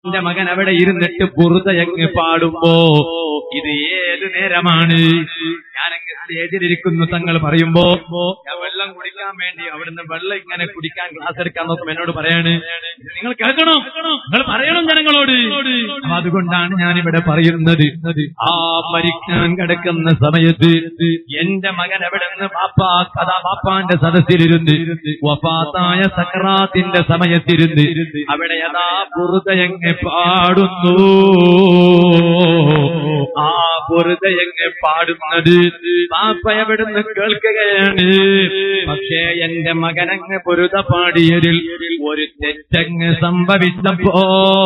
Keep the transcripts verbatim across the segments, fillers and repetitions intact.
എന്റെ മകൻ അവിടെ ഇരുന്നിട്ട് ബുറുദയങ്ങ് പാടുമ്പോ ഇത് ഏത് നേരമാണ്? ഞാനങ്ങ് സ്റ്റേജിലിരിക്കുന്നു, തങ്ങൾ പറയുമ്പോ ഞാൻ വെള്ളം കുടിക്കാൻ വേണ്ടി അവിടുന്ന് വെള്ളം ഇങ്ങനെ കുടിക്കാൻ ഗ്ലാസ് എടുക്കാൻ നോക്കും. എന്നോട് പറയാണ്, നിങ്ങൾ കേൾക്കണം, നിങ്ങൾ പറയണം ജനങ്ങളോട്. അപ്പൊ അതുകൊണ്ടാണ് ഞാനിവിടെ പറയുന്നത്. ആ മരിക്കാൻ കിടക്കുന്ന സമയത്ത് എന്റെ മകൻ എവിടെ നിന്ന് പാപ്പാ കഥാ പാപ്പാന്റെ സദസ്സിലിരുന്ന് വഫാത്തായ സക്രാത്തിന്റെ സമയത്തിരുന്ന് അവിടെ യഥാ ബുറുദയങ്ങ് പാടുന്നു. ആ ബുറുദയങ്ങ് പാടുന്നത് പാപ്പ എവിടുന്ന് കേൾക്കുകയാണ്. പക്ഷേ എന്റെ മകനങ്ങ് ബുറുദ പാടിയതിൽ ഒരു തെറ്റങ്ങ് സംഭവിച്ചപ്പോ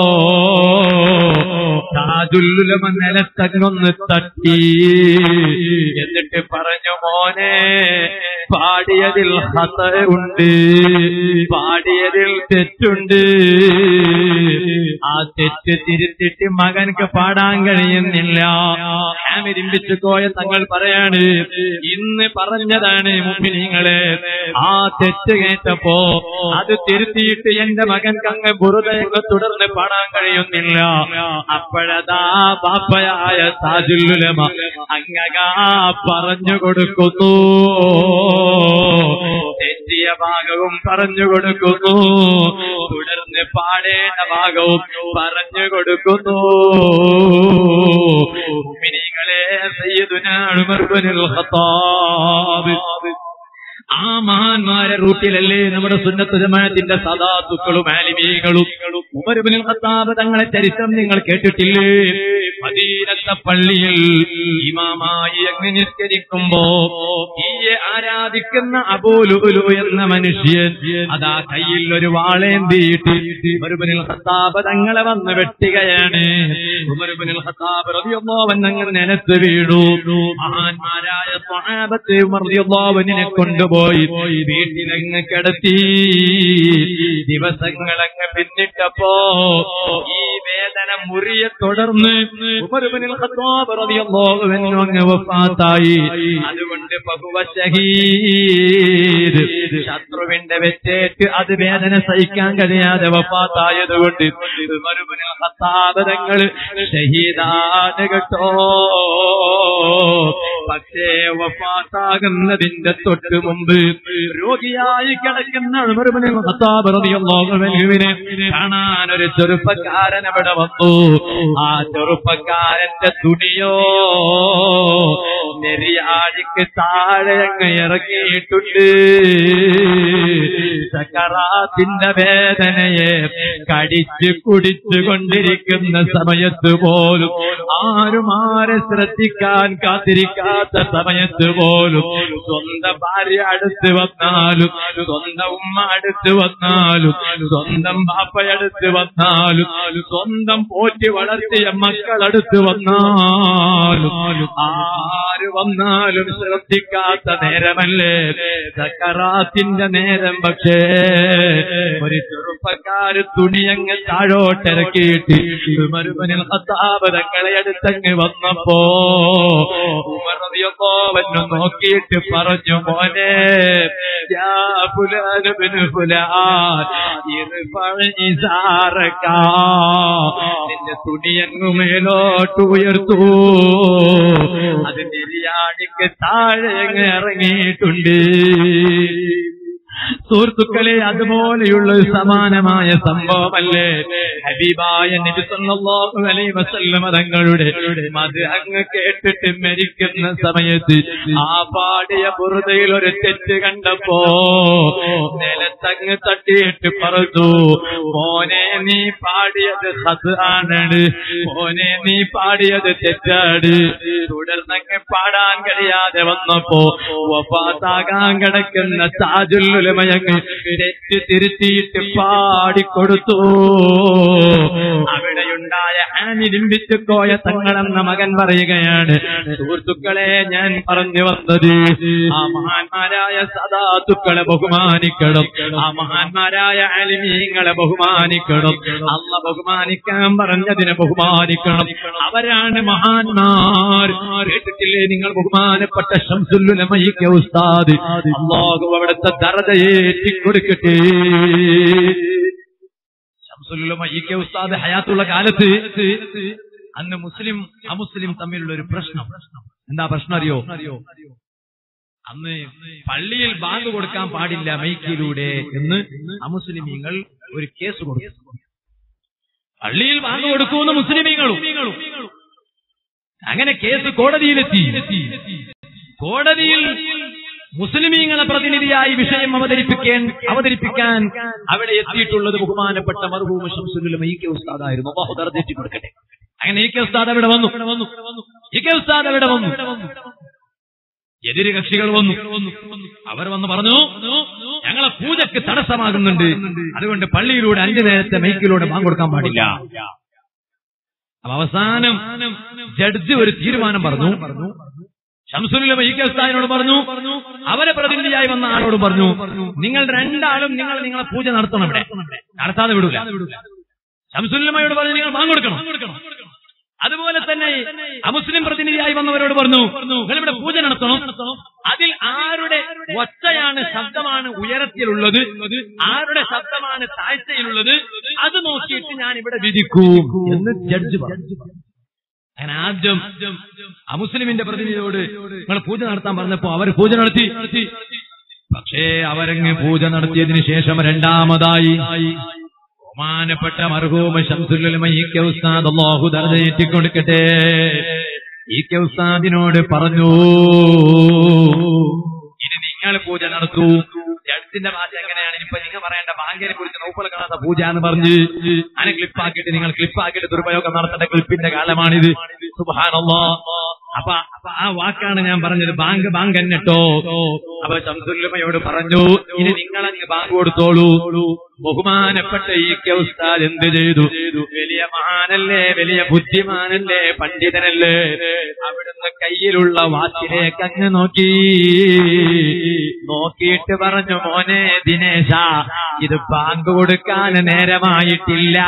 താജുല്ലുലമ നിലത്തങ്ങൊന്ന് തട്ടി. എന്നിട്ട് പറഞ്ഞു, മോനെ പാടിയതിൽ ഹത ഉണ്ട്, പാടിയതിൽ തെറ്റുണ്ട്. ആ തെറ്റ് തിരുത്തിട്ട് മകനക്ക് പാടാൻ കഴിയുന്നില്ല. ആമിരിമ്പിച്ചു കോയ തങ്ങൾ പറയാണ്, ഇന്ന് പറഞ്ഞതാണ് മുഅ്മിനീങ്ങളെ, ആ തെറ്റ് കേട്ടപ്പോ അത് തിരുത്തിയിട്ട് എന്റെ മകൻക്ക് അങ്ങ് ബുറുദയങ്ങ് തുടർന്ന് പാടാൻ കഴിയുന്നില്ല. അപ്പോഴതാ ബാപ്പയായ താജുല്ലുലമ അങ്ങകാ പറഞ്ഞു കൊടുക്കുന്നു, തെറ്റിയ ഭാഗവും പറഞ്ഞു കൊടുക്കുന്നു, തുടർന്ന് പാടേണ്ട ഭാഗവും പറഞ്ഞു കൊടുക്കുന്നു. മുഅ്മിനീങ്ങളെ, സയ്യിദുനാ ഉമർ ഇബ്നുൽ ഖത്താബ് ആ മഹാന്മാരെ റൂട്ടിലല്ലേ നമ്മുടെ സുന്നത്ത് ജമാഅത്തിന്റെ സദാത്തുക്കളും ആലിമീങ്ങളും. ഉമർ ഇബ്നുൽ ഖത്താബ് തങ്ങളെ ചരിത്രം നിങ്ങൾ കേട്ടിട്ടില്ലേ? മദീനത്തെ പള്ളിയിൽ ഇമാമായി അങ്ങ് നിസ്കരിക്കുമ്പോ ഈയെ ആരാധിക്കുന്ന അബൂ ലുഅ്ലു എന്ന മനുഷ്യൻ അതാ കയ്യിൽ ഒരു വാളേന്തിയിട്ട് ഉമർ ഇബ്നുൽ ഖത്താബ് തങ്ങളെ വന്ന് വെട്ടുകയാണ്. ഉമർ ഇബ്നുൽ ഖത്താബ് റളിയല്ലാഹു അൻഹു അങ്ങനെ നിലത്ത് വീണു. മഹാന്മാരായ സ്വഹാബത്ത് ഉമർ റളിയല്ലാഹു അൻഹുവിനെ കൊണ്ടുപോയി വീട്ടിലങ്ങ് കിടത്തി. ദിവസങ്ങളങ്ങ് പിന്നിട്ടപ്പോ ഈ വേദന മുറിയെ തുടർന്ന് ഉമർ ഇബ്നുൽ ഖത്താബ് റളിയല്ലാഹു അൻഹു അങ്ങ് വഫാത്തായി. അതുകൊണ്ട് ഫഹുവ ശഹീദ്, ശത്രുവിന്റെ വെച്ചേറ്റ് അത് വേദന സഹിക്കാൻ കഴിയാതെ വഫാത്തായതുകൊണ്ട് ഉമർ ഇബ്നുൽ ഖത്താബ് തങ്ങൾ ഷഹീദാണ് കേട്ടോ. പക്ഷേ വഫാത്താകുന്നതിന്റെ തൊട്ട് മുമ്പ് രോഗിയായി കിടക്കുന്ന ഉമർ ഇബ്നുൽ ഖത്താബ് റളിയല്ലാഹു അൻഹുവിനെ കാണാൻ ഒരു ചെറുപ്പക്കാരൻ അവിടെ വന്നു. ആ ചെറുപ്പക്കാരന്റെ തുണിയോ നെരിയാഴിക്ക് താഴെ അങ്ങ് ഇറങ്ങിയിട്ടുണ്ട്. സക്കറാത്തിന്റെ വേദനയെ കടിച്ചു കുടിച്ചു കൊണ്ടിരിക്കുന്ന സമയത്ത് പോലും, ആരും ആരെ ശ്രദ്ധിക്കാൻ കാത്തിരിക്കാത്ത സമയത്ത് പോലും, സ്വന്തം ഭാര്യ അടുത്ത് വന്നാലും, സ്വന്തം ഉമ്മ അടുത്ത് വന്നാലും, സ്വന്തം ബാപ്പയടുത്ത് വന്നാലും, സ്വന്തം പോറ്റി വളർത്തിയ മക്കളടുത്ത് വന്നാലും, ആര് വന്നാലും ശ്രദ്ധിക്കാത്ത നേരമല്ലേ സക്കറാത്തിന്റെ നേരം. പക്ഷേ ഒരു ചെറുപ്പക്കാര് തുണിയങ്ങ് താഴോട്ടിറക്കിയിട്ട് ഉമർ ഇബ്നുൽ ഖത്താബ് തങ്ങളെ അടുത്തങ്ങ് വന്നപ്പോ ഉമർ റളിയല്ലാഹു അൻഹു നോക്കിയിട്ട് പറഞ്ഞു, മോനെ യാ ഫുലാൻ ഇബ്നു ഫുലാൻ ഇർഫഅ ഇസാറക, നിന്റെ തുണിയങ്ങ് മേലോട്ട് ഉയർത്തൂ, അത് നെരിയാണിക്ക് താഴെ അങ്ങ് ഇറങ്ങിയിട്ടുണ്ട്. സുഹൃത്തുക്കളെ, അതുപോലെയുള്ള സമാനമായ സംഭവമല്ലേ ഹബീബായ നബി സല്ലല്ലാഹു അലൈഹി വസല്ലം തങ്ങളുടെ മദ് അങ്ങ് കേട്ടിട്ട് മരിക്കുന്ന സമയത്ത് ആ പാടിയ ബുറുദയിൽ ഒരു തെറ്റ് കണ്ടപ്പോ നിലത്തങ്ങ് തട്ടിയിട്ട് പറഞ്ഞു, മോനെ നീ പാടിയത് ഖുർആനാണ്, മോനെ നീ പാടിയത് തെറ്റാണ്. തുടർന്നങ്ങ് പാടാൻ കഴിയാതെ വന്നപ്പോ വഫാത്താകാൻ കിടക്കുന്ന താജുൽ ഉലമയങ്ങ് തെറ്റ് തിരുത്തിയിട്ട് പാടിക്കൊടുത്തു. അവിടെയുണ്ടായ ആനിലിമ്പിച്ചു കോയ തങ്ങളെന്ന മകൻ പറയുകയാണ്, സുഹൃത്തുക്കളെ, ഞാൻ പറഞ്ഞു വന്നത് ആ മഹാന്മാരായ സദാത്തുക്കളെ ബഹുമാനിക്കണം, ആ മഹാന്മാരായ ആലിമീങ്ങളെ ബഹുമാനിക്കണം, അല്ലാഹ് ബഹുമാനിക്കാൻ പറഞ്ഞതിനെ ബഹുമാനിക്കണം. അവരാണ് മഹാന്മാർ. കേട്ടിട്ടില്ലേ നിങ്ങൾ ബഹുമാനപ്പെട്ട ശംസുൽ ഉലമയ്ക്ക് ഉസ്താദ്, അല്ലാഹു അവിടുത്തെ ദറജ ഏറ്റിക്കൊടുക്കട്ടെ. ശംസുലുലമ ഇ കെ ഉസ്താദ് ഹയാത്തുള്ള കാലത്ത് അന്ന് മുസ്ലിം അമുസ്ലിം തമ്മിലുള്ള ഒരു പ്രശ്നം. എന്താ പ്രശ്നം അറിയോ? അന്ന് പള്ളിയിൽ ബാങ്ക് കൊടുക്കാൻ പാടില്ല മൈക്കിലൂടെ എന്ന് അമുസ്ലിമീങ്ങൾ ഒരു കേസ് കൊടുത്തു. പള്ളിയിൽ ബാങ്ക് കൊടുക്കുമെന്ന് മുസ്ലിമീങ്ങളും. അങ്ങനെ കേസ് കോടതിയിലെത്തി. കോടതിയിൽ മുസ്ലിമീങ്ങളെ പ്രതിനിധിയായി വിഷയം അവതരിപ്പിക്കാൻ അവതരിപ്പിക്കാൻ അവിടെ എത്തിയിട്ടുള്ളത് ബഹുമാനപ്പെട്ട മർഹൂം ശംസുലുലമ ഇ കെ ഉസ്താദായിരുന്നു. അല്ലാഹു ദർജ കൊടുക്കട്ടെ. അങ്ങനെ ഇ കെ ഉസ്താദ് അവിടെ വന്നു. ഇ കെ ഉസ്താദ് അവിടെ വന്നു. എതിര് കക്ഷികൾ വന്നു. അവർ വന്ന് പറഞ്ഞു, ഞങ്ങളെ പൂജക്ക് തടസ്സമാകുന്നുണ്ട്, അതുകൊണ്ട് പള്ളിയിലൂടെ അഞ്ചു നേരത്തെ മൈക്കിലൂടെ ബാങ്ക് കൊടുക്കാൻ പാടില്ല. അവസാനം ജഡ്ജി ഒരു തീരുമാനം പറഞ്ഞു. ശംസുലുലമ ഇ കെ ഉസ്താദിനോട് പറഞ്ഞു, അവരെ പ്രതിനിധിയായി വന്ന ആളോട് പറഞ്ഞു, നിങ്ങൾ രണ്ടാളും നിങ്ങൾ നിങ്ങളെ പൂജ നടത്തണം, ഇവിടെ നടത്താതെ വിടൂല. ശംസുലുലമയോട് പറഞ്ഞു, നിങ്ങൾ ബാങ്ക് കൊടുക്കണം. അതുപോലെ തന്നെ അമുസ്ലിം പ്രതിനിധിയായി വന്നവരോട് പറഞ്ഞു, നിങ്ങളിവിടെ പൂജ നടത്തണം. അതിൽ ആരുടെ ഒച്ചയാണ്, ശബ്ദമാണ് ഉയരത്തിലുള്ളത്, ആരുടെ ശബ്ദമാണ് താഴ്ചയിലുള്ളത്, അത് നോക്കിയിട്ട് ഞാൻ ഇവിടെ വിധിക്കൂ എന്ന് ജഡ്ജ് പറഞ്ഞു. അങ്ങനെ ആദ്യം അമുസ്ലിമിന്റെ പ്രതിനിധിയോട് നിങ്ങൾ പൂജ നടത്താൻ പറഞ്ഞപ്പോ അവർ പൂജ നടത്തി. പക്ഷേ അവരങ്ങ് പൂജ നടത്തിയതിനു ശേഷം രണ്ടാമതായി ബഹുമാനപ്പെട്ട മർഹൂം ശംസുലുലമ ഇ കെ ഉസ്താദ് അല്ലാഹു ദർജ ഏറ്റിക്കൊടുക്കട്ടെ ഇ കെ ഉസ്താദിനോട് പറഞ്ഞു, ഇനി നിങ്ങൾ പൂജ നടത്തൂ. ജഡ്ജിന്റെ ഭാഷ എങ്ങനെയാണ്? ഇനിയിപ്പോ നിങ്ങൾ പറയേണ്ട ബാങ്കിനെ കുറിച്ച് നൗഫൽ കാണാത്ത പൂജ എന്ന് പറഞ്ഞ് അതിനെ ക്ലിപ്പാക്കിയിട്ട് നിങ്ങൾ ക്ലിപ്പാക്കിയിട്ട് ദുരുപയോഗം നടത്തേണ്ട ക്ലിപ്പിന്റെ കാലമാണിത്. സുബ്ഹാനല്ലാഹ്. അപ്പൊ ആ വാക്കാണ് ഞാൻ പറഞ്ഞത്, ബാങ്ക് ബാങ്ക് എന്നിട്ടോ. അപ്പൊ ശംസുലുലമയോട് പറഞ്ഞു, ഇനി നിങ്ങളങ്ങ് ബാങ്ക് കൊടുത്തോളൂ. ബഹുമാനപ്പെട്ട ഇ കെ ഉസ്താദ് എന്ത് ചെയ്തു? വലിയ മഹാനല്ലേ, വലിയ ബുദ്ധിമാനല്ലേ, പണ്ഡിതനല്ലേ, അവിടുന്ന് കയ്യിലുള്ള വാച്ചിലേക്ക് അങ്ങ് നോക്കി നോക്കിയിട്ട് പറഞ്ഞു, മോനെ ദിനേശ, ഇത് ബാങ്ക് കൊടുക്കാൻ നേരമായിട്ടില്ല.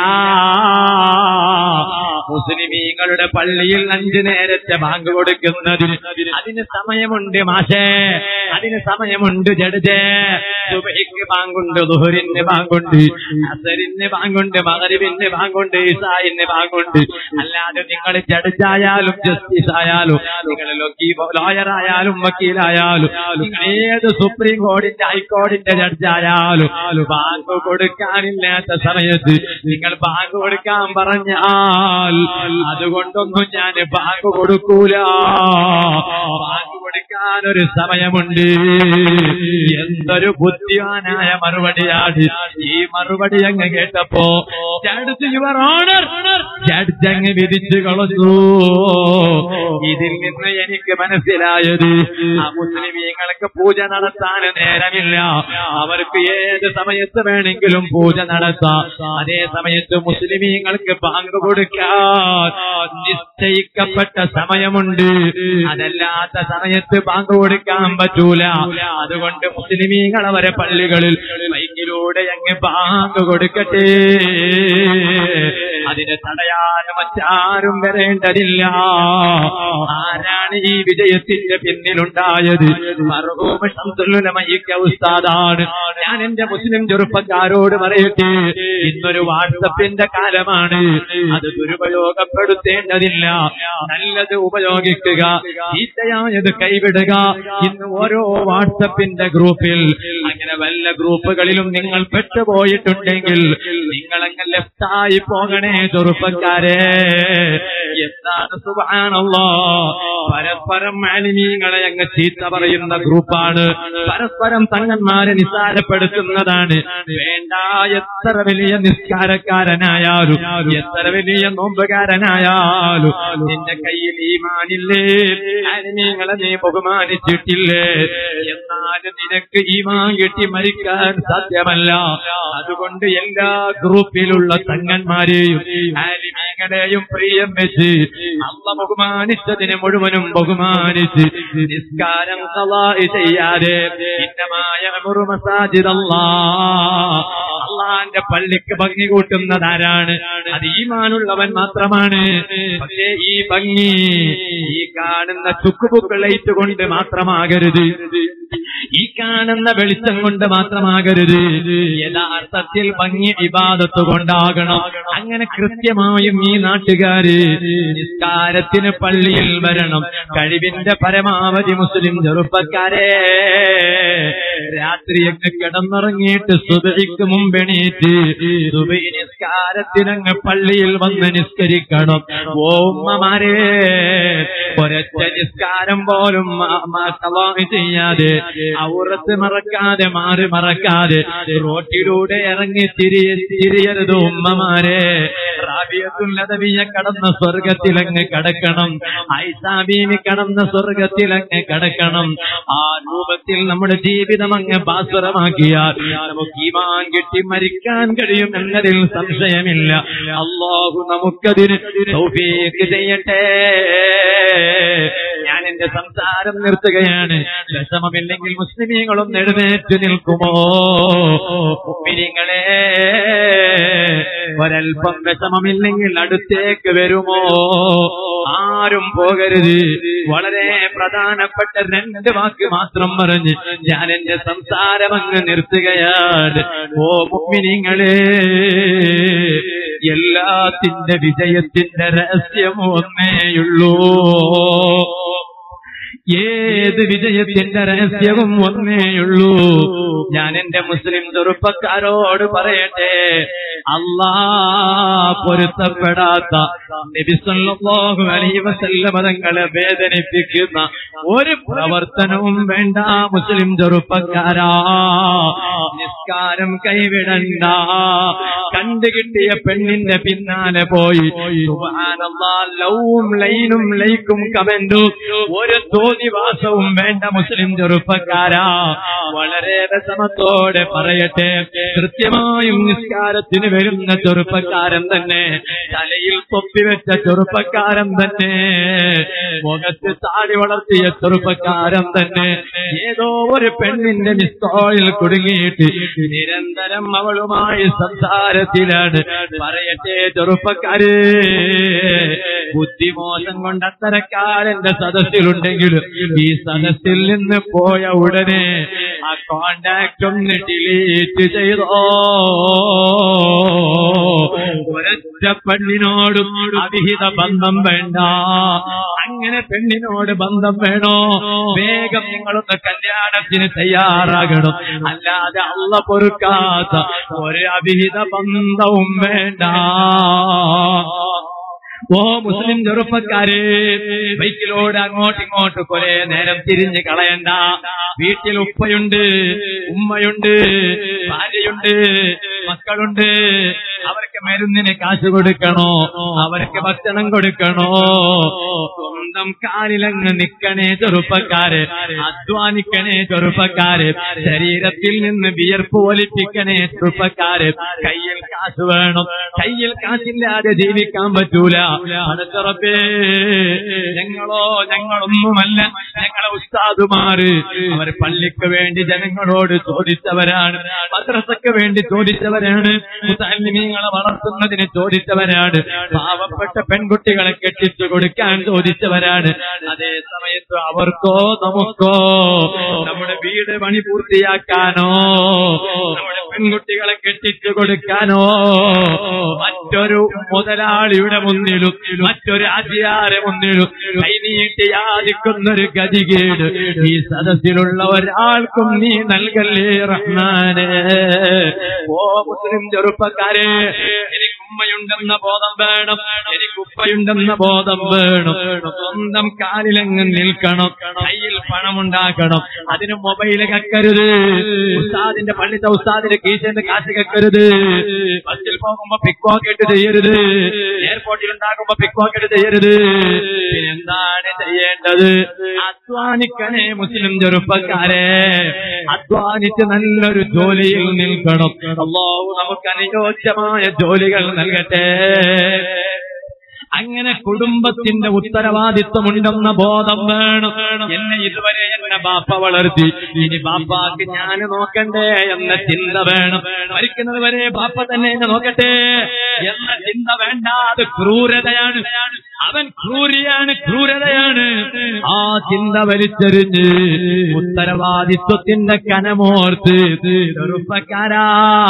മുസ്ലിമീങ്ങളുടെ പള്ളിയിൽ അഞ്ചു നേരത്തെ ബാങ്ക് കൊടുക്കുന്നതിന് അതിന് സമയമുണ്ട് മാഷേ, അതിന് സമയമുണ്ട് ജഡ്ജേ. സുബഹിക്ക് ബാങ്കുണ്ട്, ദുഹറിന് ബാങ്കുണ്ട്, അസറിന് ബാങ്കുണ്ട്, മഗ്രിബിന് ബാങ്കുണ്ട്, ഇശാഇന് ബാങ്കുണ്ട്. അല്ലാതെ നിങ്ങൾ ജഡ്ജായാലും ജസ്റ്റിസ് ആയാലും, നിങ്ങൾ ലോയറായാലും വക്കീലായാലും, നിങ്ങൾ ഏത് സുപ്രീം കോടതിന്റെ ഹൈക്കോടതിന്റെ ജഡ്ജായാലും ബാങ്ക് കൊടുക്കാനില്ലാത്ത സമയത്ത് നിങ്ങൾ ബാങ്ക് കൊടുക്കാൻ പറഞ്ഞാൽ അതുകൊണ്ടൊന്നും ഞാൻ ബാങ്ക് കൊടുക്കൂല. ബാങ്ക് കൊടുക്കാനൊരു സമയമുണ്ട്. എന്തൊരു ബുദ്ധിമാനായ മറുപടിയാണ്. ഈ മറുപടി അങ്ങ് കേട്ടപ്പോ ജഡ്ജ് യുവർ ഓണർ ജഡ്ജ് അങ്ങ് വിധിച്ചു കളഞ്ഞു. ഇതിൽ നിന്ന് എനിക്ക് മനസ്സിലായത്, ആ മുസ്ലിമീങ്ങൾക്ക് പൂജ നടത്താൻ നേരമില്ല, അവർക്ക് ഏത് സമയത്ത് വേണമെങ്കിലും പൂജ നടത്താം. അതേ സമയത്ത് മുസ്ലിമീങ്ങൾക്ക് ബാങ്ക് കൊടുക്കാൻ നിശ്ചയിക്കപ്പെട്ട സമയമുണ്ട്. അതല്ലാത്ത സമയത്ത് ബാങ്ക് കൊടുക്കാൻ പറ്റൂല. അതുകൊണ്ട് മുസ്ലിമീങ്ങൾ അവരെ പള്ളികളിൽ മൈക്കിലൂടെ അങ്ങ് ബാങ്ക് കൊടുക്കട്ടെ. അതിനെ തടയാൻ മറ്റാരും വരേണ്ടതില്ല. ആരാണ് ഈ വിജയത്തിന്റെ പിന്നിലുണ്ടായത്? മർഹൂം ശംസുലുലമ ഇ കെ ഉസ്താദാണ്. ഞാൻ എന്റെ മുസ്ലിം ചെറുപ്പക്കാരോട് പറയട്ടെ, ഇന്നൊരു വാട്സപ്പിന്റെ കാലമാണ്. അത് ദുരുപയോഗപ്പെടുത്തേണ്ടതില്ല. നല്ലത് ഉപയോഗിക്കുക, ചീത്തയായത് കൈവിടുക. ഇന്ന് ഓരോ വാട്സപ്പിന്റെ ഗ്രൂപ്പിൽ അങ്ങനെ വല്ല ഗ്രൂപ്പുകളിലും നിങ്ങൾ പെട്ടുപോയിട്ടുണ്ടെങ്കിൽ നിങ്ങളങ്ങ് ലെഫ്റ്റായി പോകണേ ചെറുപ്പക്കാരെ. എന്താണ് സുബ്ഹാനല്ലാഹ്, പരസ്പരം ആലിമീങ്ങളെ അങ്ങ് ചീത്ത പറയുന്ന ഗ്രൂപ്പാണ്. പരസ്പരം തങ്ങന്മാരെ നിസ്സാരപ്പെടുത്തുന്നതാണ്. വേണ്ട, എത്ര വലിയ നിസ്കാരക്കാരനായാലും എത്ര വലിയ നോമ്പുകാരനായാലും നിന്റെ കയ്യിൽ ഈമാനില്ലേ, ആലിമീങ്ങളെ നീ ബഹുമാനിച്ചിട്ടില്ലേ, എന്നാലും നിനക്ക് ഈമാൻ കിട്ടി മരിക്കാൻ സാധ്യമല്ല. അതുകൊണ്ട് എല്ലാ ഗ്രൂപ്പിലുള്ള തങ്ങന്മാരെയും ആലിമീങ്ങളെയും പ്രിയം വെച്ച് അല്ലാഹ് ബഹുമാനിച്ചതിനെ മുഴുവനും ബഹുമാനിച്ച് നിസ്കാരം ഖളാ ചെയ്യാതെ ഇന്നമായ അമറു മസാജിദല്ലാഹ്, അല്ലാഹുവിന്റെ പള്ളിക്ക് ഭംഗി കൂട്ടുന്നതാരാണ്? അത് ഈമാനുള്ളവൻ മാത്രമാണ്. പക്ഷേ ഈ ഭംഗി ഈ കാണുന്ന ചുക്കുപുക്കളേറ്റ് കൊണ്ട് മാത്രമാകരുത്. ഈ കാണുന്ന വെളിച്ചം കൊണ്ട് മാത്രമാകരുത്, യഥാർത്ഥത്തിൽ ഭംഗി ഇബാദത്ത് കൊണ്ടാകണം. അങ്ങനെ കൃത്യമായും ഈ നാട്ടുകാര് നിസ്കാരത്തിന് പള്ളിയിൽ വരണം. കഴിവിന്റെ പരമാവധി മുസ്ലിം ചെറുപ്പക്കാരെ രാത്രിയൊക്കെ കിടന്നുറങ്ങിയിട്ട് സുബഹിക്ക് മുമ്പെണീറ്റ് സുബഹി നിസ്കാരത്തിനങ്ങ് പള്ളിയിൽ വന്ന് നിസ്കരിക്കണം. ഓ ഉമ്മമാരെ, ഒരൊറ്റ നിസ്കാരം പോലും ചെയ്യാതെ, ഔറത്ത് മറക്കാതെ, മാറി മറക്കാതെ റോട്ടിലൂടെ ഇറങ്ങി തിരിയ തിരിയരുത് ഉമ്മമാരെ. റാബിയത്തുൽ അദവിയ കടന്ന സ്വർഗത്തിലങ്ങ് കടക്കണം, ആയിഷാ ബീവി കടന്ന സ്വർഗത്തിലങ്ങ് കടക്കണം. ആ രൂപത്തിൽ നമ്മുടെ ജീവിതം അങ്ങ് ബാസുരമാക്കിയാൽ നമുക്ക് ഈമാൻ കിട്ടി മരിക്കാൻ കഴിയും എന്നതിൽ സംശയമില്ല. അല്ലാഹു നമുക്കതിന് തൗഫീഖ് ചെയ്യട്ടെ. ഞാൻ എന്റെ സംസാരം നിർത്തുകയാണ്. വിഷമമില്ലെങ്കിൽ മുസ്ലിമീങ്ങളും എഴുന്നേറ്റ് നിൽക്കുമോ? മുഅ്മിനീങ്ങളെ, ഒരൽപ്പം വിഷമമില്ലെങ്കിൽ അടുത്തേക്ക് വരുമോ? ആരും പോകരുത്. വളരെ പ്രധാനപ്പെട്ട രണ്ട് വാക്ക് മാത്രം പറഞ്ഞ് ഞാൻ എന്റെ സംസാരം അങ്ങ് നിർത്തുകയാണ്. ഓ മുഅ്മിനീങ്ങളെ, എല്ലാത്തിന്റെ വിജയത്തിന്റെ രഹസ്യം ഒന്നേയുള്ളൂ. ഏത് വിജയത്തിന്റെ രഹസ്യവും ഒന്നേയുള്ളൂ. ഞാൻ എന്റെ മുസ്ലിം ചെറുപ്പക്കാരോട് പറയട്ടെ, അല്ലാഹ് പൊരുത്തപ്പെടാത്ത നബി സല്ലല്ലാഹു അലൈഹി വസല്ലം തങ്ങളെ വേദനിപ്പിക്കുന്ന ഒരു പ്രവർത്തനവും വേണ്ട മുസ്ലിം ചെറുപ്പക്കാരാ. നിസ്കാരം കൈവിടണ്ട. കണ്ടുകിട്ടിയ പെണ്ണിന്റെ പിന്നാലെ പോയി സുബ്ഹാനല്ലാഹ് ലൗവും ലൈനും ലൈക്കും കമന്റും ഒരു തോന്നിവാസവും വേണ്ട മുസ്ലിം ചെറുപ്പക്കാരാ. വളരെ വിഷമത്തോടെ പറയട്ടെ, കൃത്യമായും നിസ്കാരത്തിന് വരുന്ന ചെറുപ്പക്കാരൻ തന്നെ, തലയിൽ തൊപ്പി വെച്ച ചെറുപ്പക്കാരൻ തന്നെ, മുഖത്ത് താടി വളർത്തിയ ചെറുപ്പക്കാരൻ തന്നെ ഏതോ ഒരു പെണ്ണിന്റെ മിസ്കോളിൽ കുടുങ്ങിയിട്ട് നിരന്തരം അവളുമായി സംസാരത്തിലാണ്. പറയട്ടെ ചെറുപ്പക്കാര്, ബുദ്ധിമോശം കൊണ്ട് അത്തരക്കാരന്റെ സദസ്സിലുണ്ടെങ്കിലും ഈ സദസ്സിൽ നിന്ന് പോയ ഉടനെ ആ കോണ്ടാക്ട് ഒന്ന് ഡിലീറ്റ് ചെയ്തോ. ഒരൊറ്റ പെണ്ണിനോടും അവിഹിത ബന്ധം വേണ്ട. അങ്ങനെ പെണ്ണിനോട് ബന്ധം വേണോ, വേഗം നിങ്ങളൊന്ന് കല്യാണത്തിന് തയ്യാറാകണം. അല്ലാതെ അള്ളാഹ് പൊറുക്കാത്ത ഒരു അവിഹിത ബന്ധവും വേണ്ട. ഓ മുസ്ലിം ചെറുപ്പക്കാരെ, ബൈക്കിലോട് അങ്ങോട്ടിങ്ങോട്ട് കുറെ നേരം തിരിഞ്ഞ് കളയണ്ട. വീട്ടിൽ ഉപ്പയുണ്ട്, ഉമ്മയുണ്ട്, ഭാര്യയുണ്ട്, മക്കളുണ്ട്. അവർക്ക് മരുന്നിന് കാശ് കൊടുക്കണോ, അവർക്ക് ഭക്ഷണം കൊടുക്കണോ? സ്വന്തം കാലിലങ്ങ് നിക്കണേ ചെറുപ്പക്കാര്, അധ്വാനിക്കണേ ചെറുപ്പക്കാര്, ശരീരത്തിൽ നിന്ന് വിയർപ്പ് ഒലിപ്പിക്കണേ ചെറുപ്പക്കാര്. കയ്യിൽ കാശ് വേണം. കയ്യിൽ കാശില്ലാതെ ജീവിക്കാൻ പറ്റൂല. റബ്ബേ, ഞങ്ങളോ ഞങ്ങളൊന്നുമല്ല, ഞങ്ങളെ ഉസ്താദുമാര് അവർ പള്ളിക്ക് വേണ്ടി ജനങ്ങളോട് ചോദിച്ചവരാണ്, മദ്രസക്ക് വേണ്ടി ചോദിച്ചവരാണ്, മുതഅല്ലിമീങ്ങളെ വളർത്തുന്നതിന് ചോദിച്ചവരാണ്, പാവപ്പെട്ട പെൺകുട്ടികളെ കെട്ടിച്ചു കൊടുക്കാൻ ചോദിച്ചവരാണ്. അതേ സമയത്ത് അവർക്കോ നമുക്കോ നമ്മുടെ വീട് പണി പൂർത്തിയാക്കാനോ നമ്മുടെ പെൺകുട്ടികളെ കെട്ടിച്ചു കൊടുക്കാനോ മറ്റൊരു മുതലാളിയുടെ മുന്നിലും മറ്റൊരു ആചാര്യ മുന്നിലും കൈനീട്ടി യാചിക്കുന്നൊരു ഗതികേട് ഈ സദസ്സിലുള്ള ഒരാൾക്കും നീ നൽകല്ലേ റഹ്മാനേ. ഓ മുസ്ലിം ചെറുപ്പക്കാരെ, എനിക്ക് ഉമ്മയുണ്ടെന്ന ബോധം വേണം, എനിക്ക് ഉപ്പയുണ്ടെന്ന ബോധം വേണം. സ്വന്തം കാലിലങ്ങ് നിൽക്കണം, കയ്യിൽ പണമുണ്ടാക്കണം. അതിന് മൊബൈല് കക്കരുത്. ഉസ്താദിന്റെ പള്ളിത്തെ ഉസ്താദിന്റെ കീശന്റെ കാശ് കക്കരുത്. ബസ്സിൽ പോകുമ്പോ പിക് പോക്കറ്റ് ചെയ്യരുത്. എയർപോർട്ടിൽ ഉണ്ടാകുമ്പോ പിക് പോക്കറ്റ് ചെയ്യരുത്. പിന്നെന്താണ് ചെയ്യേണ്ടത്? അധ്വാനിക്കണേ മുസ്ലിം ചെറുപ്പക്കാരെ, അധ്വാനിച്ച് നല്ലൊരു ജോലിയിൽ നിൽക്കണം. അല്ലാഹു നമുക്ക് അനുയോജ്യമായ ജോലികൾ നൽകട്ടെ. അങ്ങനെ കുടുംബത്തിന്റെ ഉത്തരവാദിത്വമുണ്ടെന്ന ബോധം വേണം. എന്നെ ഇതുവരെ എന്നെ ബാപ്പ വളർത്തി, ഇനി ബാപ്പാക്ക് ഞാൻ നോക്കണ്ടേ എന്ന ചിന്ത വേണം. മരിക്കുന്നത് വരെ ബാപ്പ തന്നെ എന്നെ നോക്കട്ടെ എന്ന ചിന്ത വേണ്ട. അത് ക്രൂരതയാണ്. അവൻ ക്രൂരിയാണ്, ക്രൂരതയാണ്. ആ ചിന്ത വലിച്ചെറിഞ്ഞ് ഉത്തരവാദിത്വത്തിന്റെ കനമോർത്ത് ചെറുപ്പക്കാരാ,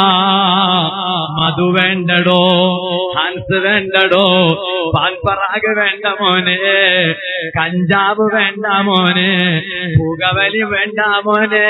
മധു വേണ്ടടോ, ഹൻസ് വേണ്ടടോ, പാൽപറാഗ് വേണ്ട മോനെ, കഞ്ചാവ് വേണ്ട മോനെ, പുകവലി വേണ്ട മോനെ.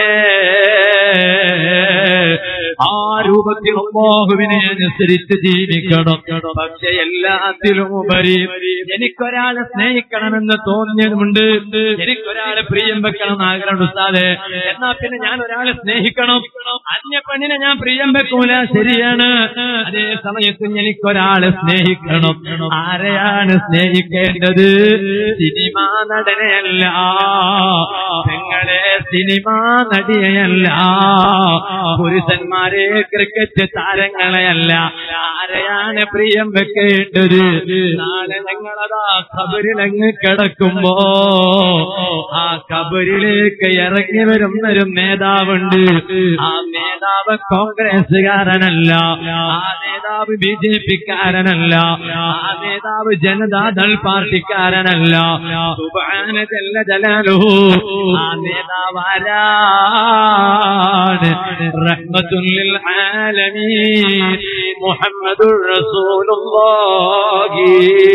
ആ രൂപത്തിൽ അല്ലാഹുവിനെ അനുസരിച്ച് ജീവിക്കണം. പക്ഷെ എല്ലാത്തിലും ഉപരി എനിക്കൊരാളെ സ്നേഹിക്കണമെന്ന് തോന്നിയതുണ്ട്, എനിക്കൊരാളെ പ്രിയം വെക്കണം ആഗ്രഹം ഉസ്താദേ, എന്നാ പിന്നെ ഞാൻ ഒരാളെ സ്നേഹിക്കണം. അന്യ പെണ്ണിനെ ഞാൻ പ്രിയം വെക്കൂല, ശരിയാണ്. അതേ സമയത്ത് എനിക്കൊരാളെ സ്നേഹിക്കണം. ആരെയാണ് സ്നേഹിക്കേണ്ടത്? സിനിമാ നടനെയല്ല, പെങ്ങളെ സിനിമാ നടിയെയല്ല, പുരുഷന്മാരെ ക്രിക്കറ്റ് താരങ്ങളെയല്ല. ആരെയാണ് പ്രിയം വെക്കേണ്ടത്? നാളെ ഞങ്ങളതാ ഖബറിലങ്ങ് കിടക്കുമ്പോ ആ ഖബറിലേക്ക് ഇറങ്ങി വരുന്നൊരു നേതാവുണ്ട്. ആ നേതാവ് കോൺഗ്രസുകാരനല്ല, ആ നേതാവ് ബി ജെ പിക്കാരനല്ല, ആ നേതാവ് ജനതാദൾ പാർട്ടിക്കാരനല്ല. സുബ്ഹാന ജല്ല ജലാലുഹു, ആ നേതാവ് ആരാണ്? റഹ്മത്തുൽ ലിൽ ആലമീൻ മുഹമ്മദുർ റസൂലുള്ളാഹി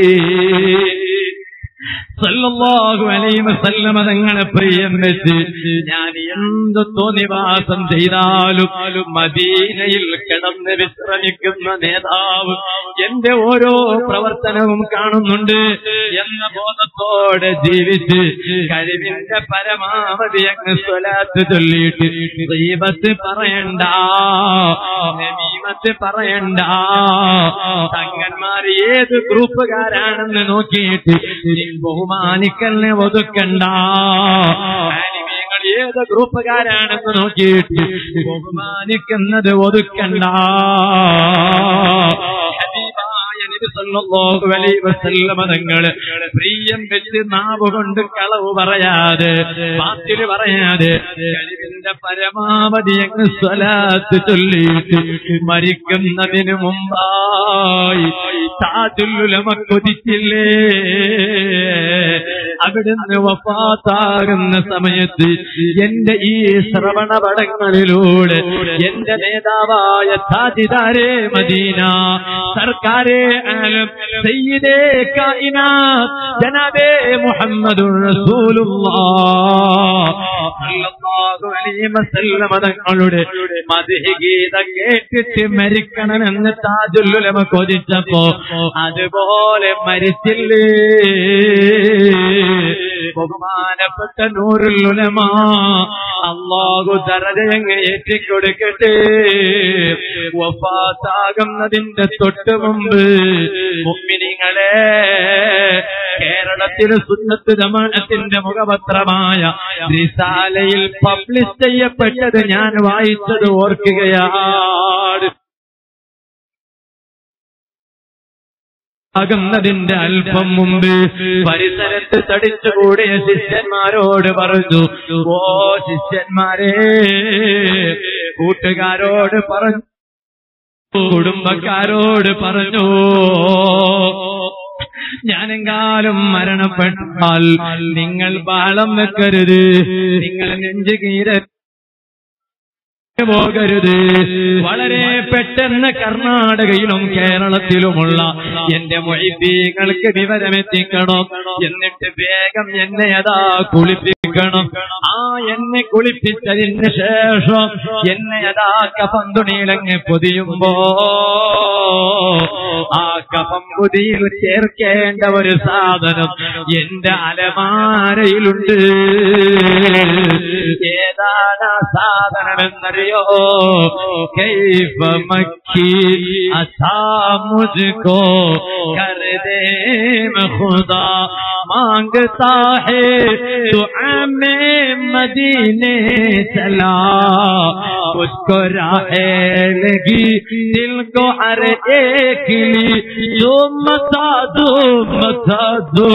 സല്ലല്ലാഹു അലൈഹി വസല്ലമ തങ്ങളെ പ്രിയം വെച്ച് ഞാൻ എന്ത് തോന്നിവാസം ചെയ്താലും മദീനയിൽ കിടന്ന് വിശ്രമിക്കുന്ന നേതാവ് എന്റെ ഓരോ പ്രവർത്തനവും കാണുന്നുണ്ട് എന്ന ബോധത്തോടെ ജീവിച്ച് കഴിവിന്റെ പരമാവധി അങ്ങ് സ്വലാത്ത് ചൊല്ലിയിട്ട് ഗീബത്ത് പറയണ്ട, നമീമത്ത് പറയണ്ട, തങ്ങന്മാർ ഏത് ഗ്രൂപ്പുകാരാണെന്ന് നോക്കിയിട്ട് ബഹുമാനിക്കലിനെ ഒതുക്കണ്ട, ആലിമീങ്ങൾ ഏത് ഗ്രൂപ്പുകാരാണെന്ന് നോക്കിയിട്ട് ബഹുമാനിക്കുന്നത് ഒതുക്കണ്ട. സല്ലല്ലാഹു അലൈഹി വസല്ലമ തങ്ങളെ പ്രിയം വെച്ച് നാവ് കൊണ്ട് കളവ് പറയാതെ, ബാത്തില് പറയാതെ കഴിവിന്റെ പരമാവധി അങ്ങ് സ്വലാത്ത് ചൊല്ലിയിട്ട് മരിക്കുന്നതിന് മുമ്പായി താജുൽ ഉലമ കൊതിച്ചില്ലേ? അവിടുന്ന് വഫാത്താകുന്ന സമയത്ത് എന്റെ ഈ ശ്രവണപടങ്ങളിലൂടെ എന്റെ നേതാവായ താജിദാരെ മദീന, സർക്കാരെ ആലം, സയ്യിദേ കായിനാത്ത് ജനാബേ മുഹമ്മദുർ റസൂലുള്ളാഹ് സല്ലല്ലാഹു അലൈഹി വസല്ലമ തങ്ങളുടെ മദ്ഹ് ഗീതം കേട്ടിട്ട് മരിക്കണമെന്ന് താജുൽ ഉലമ കൊതിച്ചപ്പോ അതുപോലെ മരിച്ചില്ലേ? ബഹുമാനപ്പെട്ട നൂറുൽ ഉലമ അല്ലാഹു ദറജയങ്ങ് ഏറ്റിക്കൊടുക്കട്ടെ. വഫാത്താകുന്നതിന്റെ തൊട്ട് മുമ്പ് മുഅ്മിനീങ്ങളെ, കേരളത്തിലെ സുന്നത്ത് ജമാഅത്തിന്റെ മുഖപത്രമായ റിസാലയിൽ പബ്ലിഷ് ചെയ്യപ്പെട്ടത് ഞാൻ വായിച്ചത് ഓർക്കുകയാണ്. ആകുന്നതിന്റെ അല്പം മുമ്പ് പരിസരത്ത് തടിച്ചുകൂടിയ ശിഷ്യന്മാരോട് പറഞ്ഞു, ഓ ശിഷ്യന്മാരെ, കൂട്ടുകാരോട് പറഞ്ഞു, കുടുംബക്കാരോട് പറഞ്ഞു, ഞാനെങ്കാലും മരണപ്പെട്ടാൽ നിങ്ങൾ ബാളം വെക്കരുത്, നിങ്ങൾ നെഞ്ചുകീര പോകരുത്. വളരെ പെട്ടെന്ന് കർണാടകയിലും കേരളത്തിലുമുള്ള എന്റെ മുഅ്മിനീങ്ങൾക്ക് വിവരമെത്തിക്കണം. എന്നിട്ട് വേഗം എന്നെ അതാ കുളിപ്പിക്കണം. ആ എന്നെ കുളിപ്പിച്ചതിന് ശേഷം എന്നെ അതാ കഫൻ തുണിയിലങ്ങ് പൊതിയുമ്പോ ആ കഫൻ പൊതിയിൽ ചേർക്കേണ്ട ഒരു സാധനം എന്റെ അലമാരയിലുണ്ട്. ഏതാണ് ആ സാധനമെന്നറിയോ? कैफ मक्खी असा मुझको कर दे मैं खुदा मांगता है दुआ में मदीने चला उसको राहे लगी दिल को हर एक जो मता दो मता दो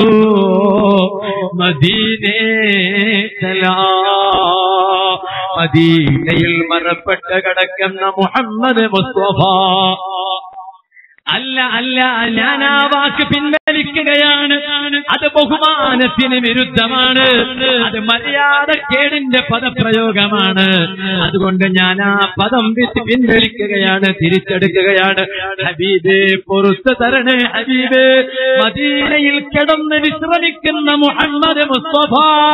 मदीने चला. മദീനയിൽ മറപ്പെട്ട് കിടക്കുന്ന മുഹമ്മദ് മുസ്തഫ അല്ല അല്ല ഞാൻ ആ വാക്ക് പിൻവലിക്കുകയാണ്. അത് ബഹുമാനത്തിന് വിരുദ്ധമാണ്. അത് മര്യാദക്കേടിന്റെ പദപ്രയോഗമാണ്. അതുകൊണ്ട് ഞാൻ ആ പദം വിട്ട് പിൻവലിക്കുകയാണ്, തിരിച്ചെടുക്കുകയാണ്. ഹബീബേ പുറത്തു തരണേ ഹബീബേ. മദീനയിൽ കിടന്ന് വിശ്രമിക്കുന്ന മുഹമ്മദ് മുസ്തഫ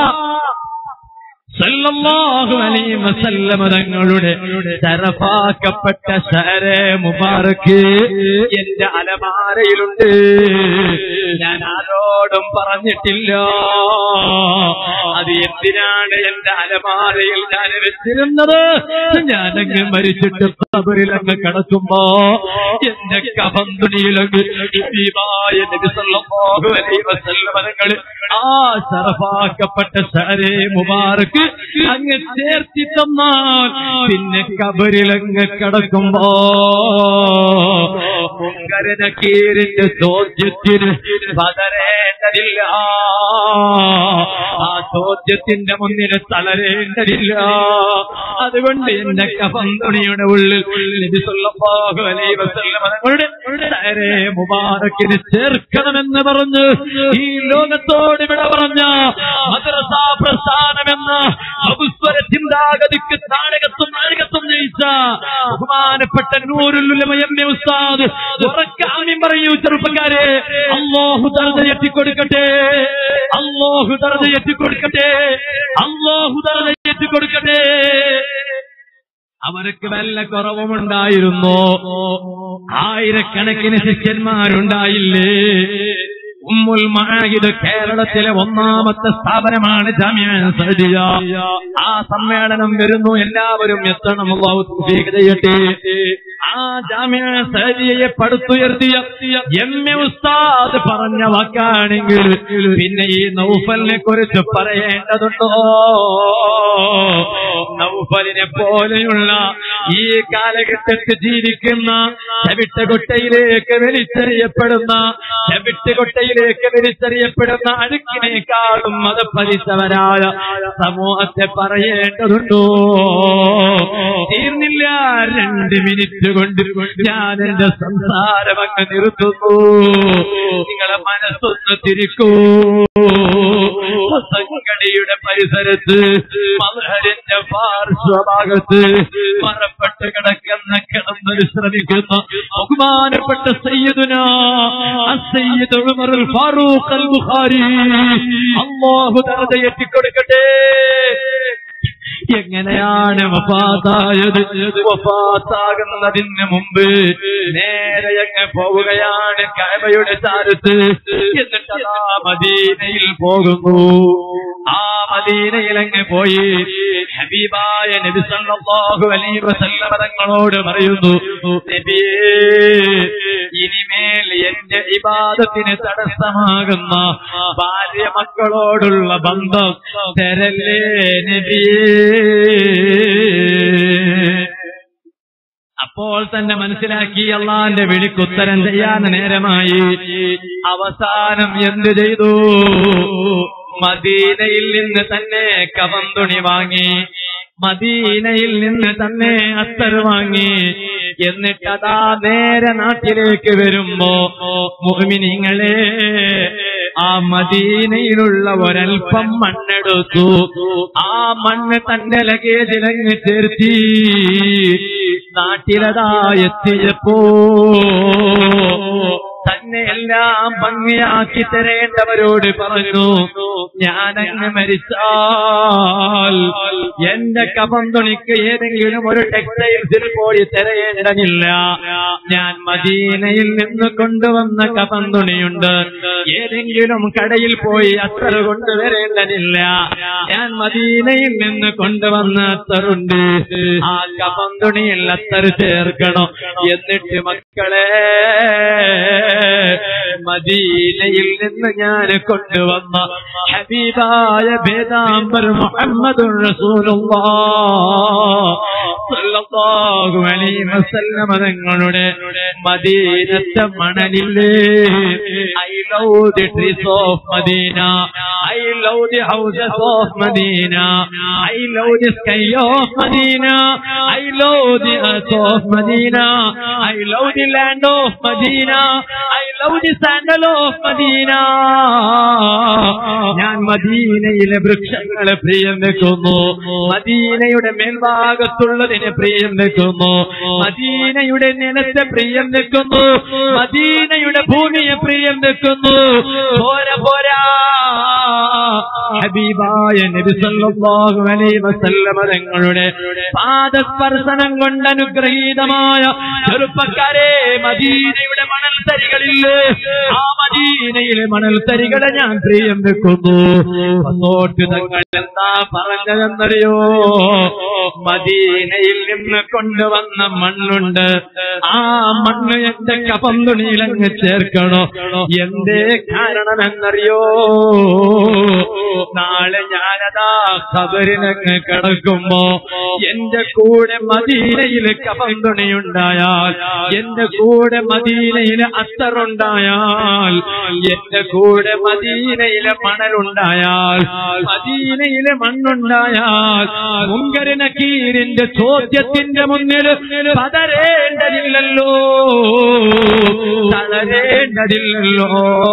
സല്ലല്ലാഹു അലൈഹി വസല്ലം തങ്ങളുടെ ശറഫാക്കപ്പെട്ട ശഅരെ മുബാറക്ക് എന്റെ അലമാരയിലുണ്ട്. ഞാൻ ആരോടും പറഞ്ഞിട്ടില്ല. അത് എന്തിനാണ് എന്റെ അലമാരയിൽ ഞാൻ വെച്ചിരുന്നത്? ഞാനങ്ങ് മരിച്ചിട്ട് ഖബറിലങ്ങ് കിടക്കുമ്പോ എന്റെ കഫൻ തുണിയിലങ്ങ് ഹബീബായ നബി സല്ലല്ലാഹു അലൈഹി വസല്ലം തങ്ങൾ ആ ശറഫാക്കപ്പെട്ട ശഅരെ മുബാറക്ക് അങ്ങ് ചേർത്തി തന്നാൽ പിന്നെ കബറിലങ്ങ് കിടക്കുമ്പോ മുൻകര നക്കീറിന്റെ ചോദ്യത്തിന് പതരേണ്ടതില്ല. ആ ചോദ്യത്തിന്റെ മുന്നിൽ തളരേണ്ടതില്ല. അതുകൊണ്ട് എന്റെ കഫൻ തുണിയുടെ ഉള്ളിൽ നബി സല്ലല്ലാഹു അലൈഹി വസല്ലം തങ്ങളുടെ ശഅരെ മുബാറക്കിന് ചേർക്കണമെന്ന് പറഞ്ഞ് ഈ ലോകത്തോട് വിട പറഞ്ഞ മദ്രസാ പ്രസ്ഥാനമെന്ന അബുസ്വര ചിന്താഗതിക്ക് നാടകത്തും നാടകത്തും ജയിച്ച ബഹുമാനപ്പെട്ട നൂറുൽ ഉലമ എം എ ഉസ്താദ് ഉറക്കാനും പറയൂ ചെറുപ്പക്കാരെ, അല്ലാഹു ദർജ എത്തിക്കൊടുക്കട്ടെ, അല്ലാഹു ദർജ എത്തിക്കൊടുക്കട്ടെ, അല്ലാഹു ദർജ എത്തിക്കൊടുക്കട്ടെ. അവർക്ക് വല്ല കുറവുമുണ്ടായിരുന്നോ? ആയിരക്കണക്കിന് ശിഷ്യന്മാരുണ്ടായില്ലേ? ഉമ്മുൽ മആഹിദ് കേരളത്തിലെ ഒന്നാമത്തെ സ്ഥാപനമാണ് ജാമിഅ സഅദിയ. ആ സമ്മേളനം വരുന്നു, എല്ലാവരും എത്തണം. അല്ലാഹു തൗഫീഖ് ചെയ്യട്ടെ. ആ ജാമിഅ സഅദിയയെ പടുത്തുയർത്തിയ എം എ ഉസ്താദ് പറഞ്ഞ വാക്കാണെങ്കിൽ പിന്നെ ഈ നൗഫലിനെ കുറിച്ച് പറയേണ്ടതുണ്ടോ? നൗഫലിനെ പോലെയുള്ള ഈ കാലഘട്ടത്തിൽ ജീവിക്കുന്ന ചവിട്ടുകൊട്ടയിലേക്ക് വലിച്ചെറിയപ്പെടുന്ന ചവിട്ടുകൊട്ടയിലേക്ക് വലിച്ചെറിയപ്പെടുന്ന അഴുക്കിനേക്കാളും മതപ്പതിച്ചവരായ സമൂഹത്തെ പറയേണ്ടതുണ്ടോ? തീർന്നില്ല. രണ്ട് മിനിറ്റ് കൊണ്ട് ഞാൻ എന്റെ സംസാരം അങ്ങ് നിർത്തുന്നു. നിങ്ങളെ മനസ്സൊന്ന് തിരിക്കൂ. സംഘടയുടെ പരിസരത്ത് മദ്ഹരിന്റെ പാർശ്വഭാഗത്ത് മറപ്പെട്ട് കിടക്കുന്ന കിടന്ന് വിശ്രമിക്കുന്ന ബഹുമാനപ്പെട്ട സയ്യിദുനാ അസ്സയ്യിദ് ഉമറുൽ ഫാറൂഖ് അൽ ബുഖാരി അല്ലാഹു ദർജ എത്തിക്കൊടുക്കട്ടെ. എങ്ങനെയാണ് വഫാത്തായത്? വഫാത്താകുന്നതിന് മുമ്പ് നേരെ അങ്ങ് പോവുകയാണ് കഅബയുടെ ചാരത്ത്. എന്നിട്ട് അതാ മദീനയിൽ പോകുന്നു. ആ മദീനയിൽ അങ്ങ് പോയി ഹബീബായ നബി സല്ലല്ലാഹു അലൈഹി വസല്ലം തങ്ങളോട് പറയുന്നു, നബിയേ, ഇനിമേൽ എന്റെ ഇബാദത്തിന് തടസ്സമാകുന്ന ഭാര്യ മക്കളോടുള്ള ബന്ധം തരല്ലേ നബിയേ. അപ്പോൾ തന്നെ മനസ്സിലാക്കി അള്ളാന്റെ വിളിക്കുത്തരം ചെയ്യാൻ നേരമായി. അവസാനം എന്തു ചെയ്തു? മദീനയിൽ നിന്ന് തന്നെ കഫൻ തുണി വാങ്ങി, മദീനയിൽ നിന്ന് തന്നെ അത്തർ വാങ്ങി. എന്നിട്ടതാ നേരെ നാട്ടിലേക്ക് വരുമ്പോ മുഅ്മിനീങ്ങളെ, ആ മദീനയിലുള്ള ഒരൽപ്പം മണ്ണെടുത്തു. ആ മണ്ണ് തന്റെ ലഗേജിലങ്ങ് ചേർത്തി നാട്ടിലതാ എത്തിയപ്പോ തന്നെ എല്ലാം ഭംഗിയാക്കി തരേണ്ടവരോട് പറഞ്ഞു, ഞാനങ്ങ് മരിച്ചാൽ എന്റെ കഫൻ തുണിക്ക് ഏതെങ്കിലും ഒരു ടെക്സ്റ്റൈൽസിൽ പോയി തിരയേണ്ടതില്ല. ഞാൻ മദീനയിൽ നിന്ന് കൊണ്ടുവന്ന കഫൻ തുണിയുണ്ട്, ഏതെങ്കിലും കടയിൽ പോയി അത്തർ കൊണ്ടുവരേണ്ടതില്ല. ഞാൻ മദീനയിൽ നിന്ന് കൊണ്ടുവന്ന അത്തറുണ്ട്, ആ കഫൻ തുണിയിൽ അത്തർ ചേർക്കണം. എന്നിട്ട് മക്കളെ, മദീനയിൽ നിന്ന് ഞാൻ കൊണ്ടുവന്ന ഹബീബായ പേദാംബർ മുഹമ്മദുർ റസൂലുള്ളാഹ് സ്വല്ലല്ലാഹു അലൈഹി വസല്ലം തങ്ങളുടെ മദീനത്തെ മണലില്ലേ, അതിൽ love the trees of Medina, I love the houses of Medina, I love the sky of Medina, I love the earth of Medina, I love the land of Medina, I love the sandal of Medina. ഞാൻ മദീനയിലെ വൃക്ഷങ്ങളെ പ്രിയം വെക്കുന്നു, മദീനയുടെ മേൽഭാഗത്തുള്ളതിനെ പ്രിയം വെക്കുന്നു, മദീനയുടെ നിലത്തെ പ്രിയം വെക്കുന്നു, മദീനയുടെ ഭൂമിയെ പ്രിയം വെക്കുന്നു. പോരാ പോരാ, ഹബീബായ നബി സല്ലല്ലാഹു അലൈഹി വസല്ലമ തങ്ങളുടെ പാദസ്പർശനം കൊണ്ട് അനുഗ്രഹീതമായ ചെറുപ്പക്കാരെ, മദീനയുടെ മണൽത്തരികളില്ലേ, ആ മദീനയിലെ മണൽത്തരികളെ ഞാൻ പ്രിയം വെക്കുന്നു. പത്തോട്ട് തങ്ങൾ എന്താ പറഞ്ഞതെന്നറിയോ? മദീനയിൽ നിന്ന് കൊണ്ടുവന്ന മണ്ണുണ്ട്, ആ മണ്ണ് എന്റെ കഫം തുണിയിലങ്ങ് ചേർക്കണോ. എന്തേ കാരണമെന്നറിയോ? നാളെ ഞാനതാ ഖബറിലങ്ങ് കിടക്കുമ്പോ എന്റെ കൂടെ മദീനയിലെ കഫം തുണിയുണ്ടായാൽ, എന്റെ കൂടെ മദീനയിലെ അത്തറുണ്ടായാൽ, എന്റെ കൂടെ മദീനയിലെ മണലുണ്ടായാൽ, മദീനയിലെ മണ്ണുണ്ടായാൽ, മുങ്കർ നകീറിന്റെ ചോദ്യത്തിന്റെ മുന്നിൽ പതരേണ്ടതില്ലല്ലോ, തളരേണ്ടതില്ലല്ലോ.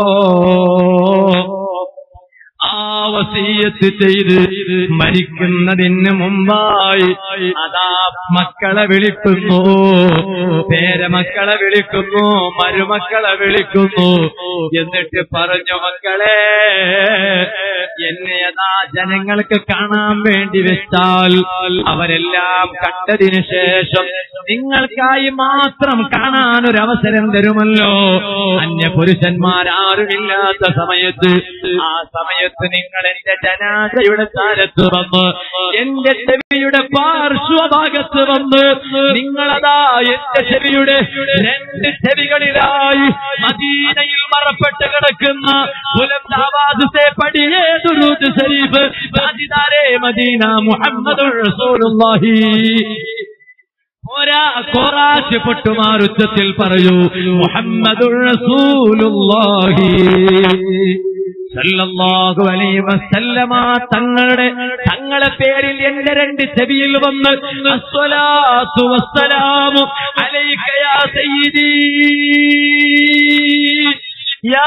ആ വസിയത്ത് ചെയ്ത് മരിക്കുന്നതിന് മുമ്പായി അതാ മക്കളെ വിളിക്കുന്നു, പേരമക്കളെ വിളിക്കുന്നു, മരുമക്കളെ വിളിക്കുന്നു. എന്നിട്ട് പറഞ്ഞു, മക്കളെ, എന്നെ അതാ ജനങ്ങൾക്ക് കാണാൻ വേണ്ടി വെച്ചാൽ അവരെല്ലാം കണ്ടതിനു ശേഷം നിങ്ങൾക്കായി മാത്രം കാണാനൊരവസരം തരുമല്ലോ. അന്യ പുരുഷന്മാരാരുമില്ലാത്ത സമയത്ത്, ആ സമയത്ത് നിങ്ങൾ എന്റെ ജനാസയുടെ സ്ഥാനത്ത് വന്ന്, എന്റെ ചെവിയുടെ പാർശ്വഭാഗത്ത് വന്ന്, നിങ്ങളതാ എന്റെ ചെവിയുടെ രണ്ട് ചെവികളിലായി മദീനയിൽ മറപ്പെട്ട് കിടക്കുന്ന ബുലന്ദാബാദ് സേ പഠിയേ ദുരൂദ് ശരീഫ് താജിദാരെ മദീന മുഹമ്മദുർ റസൂലുള്ളാഹി. പോരാ, കോറാച്ച് പൊട്ടുമാറുച്ചത്തിൽ പറയൂ, മുഹമ്മദുർ റസൂലുള്ളാഹി സല്ലല്ലാഹു അലൈഹി വസല്ലമ തങ്ങളുടെ തങ്ങളെ പേരിൽ എന്റെ രണ്ട് ചെവിയിൽ വന്ന് അസ്സലാത്തു വസ്സലാമു അലൈക യാ സയ്യിദി യാ